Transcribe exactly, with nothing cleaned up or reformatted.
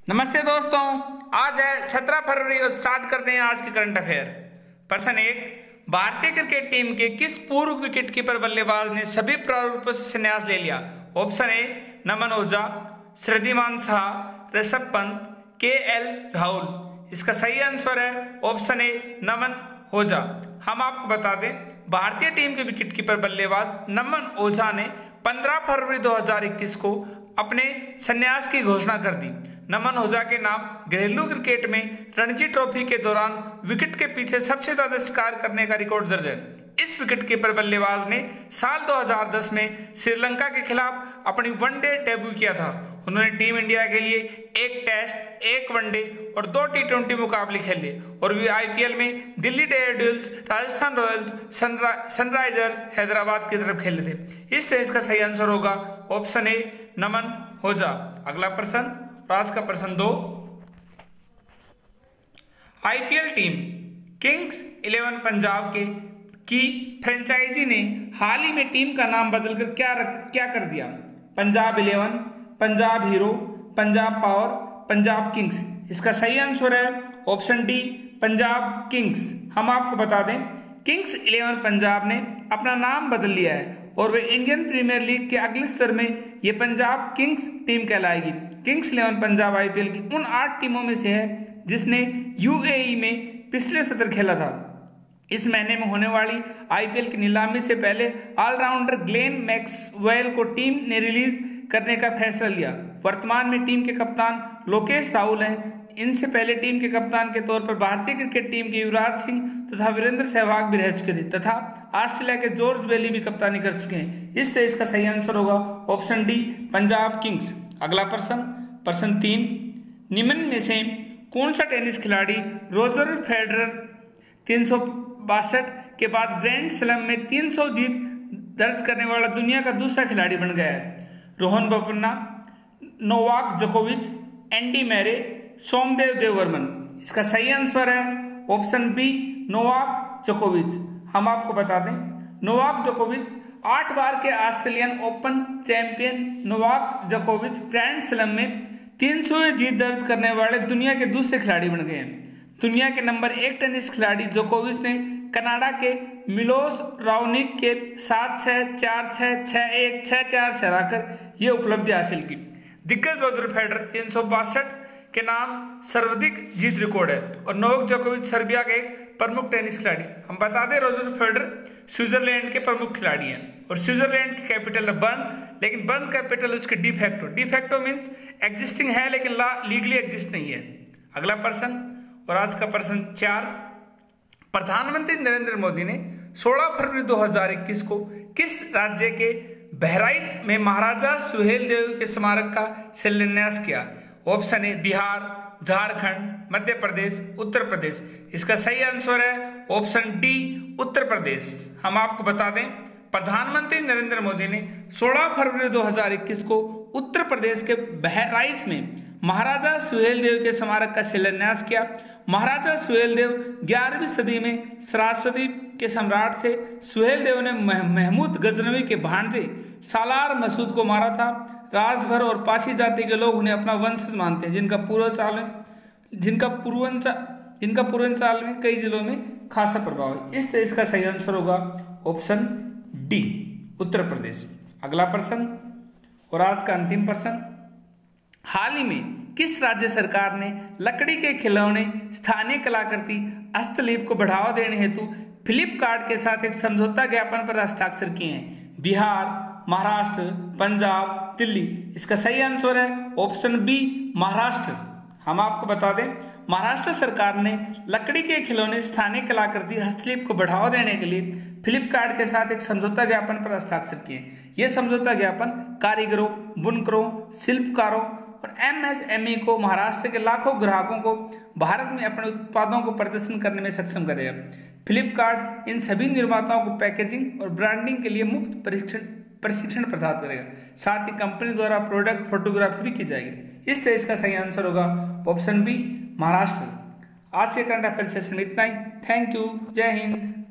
नमस्ते दोस्तों, आज है सत्रह फरवरी और स्टार्ट करते हैं आज के करंट अफेयर। प्रश्न एक, भारतीय क्रिकेट टीम के किस पूर्व विकेटकीपर बल्लेबाज ने सभी प्रारूपों से संन्यास ले लिया? ऑप्शन ए नमन ओझा, श्रीमान शाह, ऋषभ पंत, के एल राहुल। इसका सही आंसर है ऑप्शन ए नमन ओझा। हम आपको बता दें, भारतीय टीम के विकेटकीपर बल्लेबाज नमन ओझा ने पंद्रह फरवरी दो हज़ार इक्कीस को अपने संन्यास की घोषणा कर दी। नमन ओझा के नाम घरेलू क्रिकेट में रणजी ट्रॉफी के दौरान विकेट के पीछे सबसे ज्यादा शिकार करने का रिकॉर्ड दर्ज है। इस विकेटकीपर बल्लेबाज ने साल दो हज़ार दस में श्रीलंका के खिलाफ अपनी वनडे डेब्यू किया था। उन्होंने टीम इंडिया के लिए एक टेस्ट, एक वनडे और दो टी ट्वेंटी मुकाबले खेले और वे आईपीएल में Delhi Daredevils, Rajasthan Royals, Sunrisers Hyderabad की तरफ खेले थे। इस तरह इसका सही आंसर होगा ऑप्शन ए नमन ओझा। अगला प्रश्न, आज का प्रश्न दो, IPL team Kings Eleven Punjab के की फ्रेंचाइजी ने हाल ही में टीम का नाम बदलकर क्या क्या कर दिया? Punjab Eleven, Punjab Hero, Punjab Power, Punjab Kings. इसका सही आंसर है ऑप्शन डी पंजाब किंग्स। हम आपको बता दें, किंग्स इलेवन पंजाब ने अपना नाम बदल लिया है और वे इंडियन प्रीमियर लीग के अगले स्तर में ये पंजाब किंग्स टीम कहलाएगी। किंग्स इलेवन पंजाब आईपीएल की उन आठ टीमों में से है जिसने यूएई में पिछले सत्र खेला था। इस महीने में होने वाली आईपीएल की नीलामी से पहले ऑलराउंडर ग्लेन मैक्सवेल को टीम ने रिलीज करने का फैसला लिया। वर्तमान में टीम के कप्तान लोकेश राहुल हैं। इनसे पहले टीम के कप्तान के तौर पर भारतीय क्रिकेट टीम के युवराज सिंह तथा वीरेंद्र सहवाग भी रह चुके थे तथा ऑस्ट्रेलिया के जॉर्ज बेली भी कप्तानी कर चुके हैं। इस तरह इसका सही आंसर होगा ऑप्शन डी पंजाब किंग्स। अगला प्रश्न, प्रश्न तीन, निम्न में से कौन सा टेनिस खिलाड़ी रोजर फेडरर तीन सौ बासठ के बाद ग्रैंड स्लैम में तीन सौ जीत दर्ज करने वाला दुनिया का दूसरा खिलाड़ी बन गया है? रोहन बोपन्ना, नोवाक जोकोविच, एंडी मैरे, सोमदेव देववर्मन। इसका सही आंसर है ऑप्शन बी नोवाक जोकोविच। हम आपको बता दें, नोवाक जोकोविच आठ बार के ऑस्ट्रेलियन ओपन चैंपियन नोवाक जोकोविच ग्रैंड स्लैम में तीन सौ जीत दर्ज करने वाले दुनिया के दूसरे खिलाड़ी बन गए हैं। दुनिया के नंबर एक टेनिस खिलाड़ी जोकोविच ने कनाडा के मिलोस राओनिक के सात छः, चार छः, छः एक, छः चार से हराकर यह उपलब्धि हासिल की। दिग्गज रोजर फेडरर तीन सौ बासठ के नाम सर्वाधिक जीत रिकॉर्ड है और नोवाक जोकोविच सर्बिया के एक प्रमुख टेनिस खिलाड़ी। हम बता दें, रोजर फेडरर स्विट्जरलैंड के प्रमुख खिलाड़ी हैं और स्विट्जरलैंड की कैपिटल है बर्न, लेकिन बर्न कैपिटल उसके डिफैक्टो डिफैक्टो मीन्स एग्जिस्टिंग है लेकिन ला लीगली एग्जिस्ट नहीं है। अगला प्रश्न और आज का प्रश्न चार, प्रधानमंत्री नरेंद्र मोदी ने सोलह फरवरी दो हज़ार इक्कीस को किस राज्य के बहराइच में महाराजा सुहेलदेव के स्मारक का शिलान्यास किया? Option A Bihar, Jharkhand, Madhya Pradesh, Uttar Pradesh. इसका सही आंसर है ऑप्शन डी उत्तर प्रदेश। हम आपको बता दें, प्रधानमंत्री नरेंद्र मोदी ने सोलह फरवरी दो हज़ार इक्कीस को उत्तर प्रदेश के बहराइच में महाराजा सुहेलदेव के स्मारक का शिलान्यास किया। महाराजा सुहेलदेव ग्यारहवीं सदी में सरस्वती के सम्राट थे। सुहेलदेव ने महमूद गजनवी के भांजे सालार मसूद को मारा था। राजभर और पासी जाति के लोग उन्हें अपना वंशज मानते हैं, जिनका पूर्वांचल में जिनका पूर्वांचल जिनका पूर्वांचल में कई जिलों में खासा प्रभाव है। इस तरह इसका सही आंसर होगा ऑप्शन डी उत्तर प्रदेश। अगला प्रश्न और आज का अंतिम प्रश्न, हाल ही में किस राज्य सरकार ने लकड़ी के खिलौने, स्थानीय कलाकृति, हस्तशिल्प को बढ़ावा देने हेतु फ्लिपकार्ट के साथ एक समझौता ज्ञापन पर हस्ताक्षर किए हैं? बिहार, महाराष्ट्र, पंजाब, दिल्ली। इसका सही आंसर है ऑप्शन बी महाराष्ट्र। हम आपको बता दें, महाराष्ट्र सरकार ने लकड़ी के खिलौने, स्थानीय कलाकृति, हस्तशिल्प को बढ़ावा देने के लिए फ्लिपकार्ट के साथ एक समझौता ज्ञापन पर हस्ताक्षर किए। यह समझौता ज्ञापन कारीगरों, बुनकरों, शिल्पकारों और एमएसएमई को महाराष्ट्र के लाखों ग्राहकों को भारत में अपने उत्पादों को प्रदर्शन करने में सक्षम करेगा। फ्लिपकार्ट इन सभी निर्माताओं को पैकेजिंग और ब्रांडिंग के लिए मुफ्त प्रशिक्षण प्रशिक्षण प्रदान करेगा। साथ ही कंपनी द्वारा प्रोडक्ट फोटोग्राफी भी की जाएगी। इस तरह इसका सही आंसर होगा ऑप्शन बी महाराष्ट्र। आज के करंट अफेयर सेशन में इतना ही। Thank you. जय हिंद।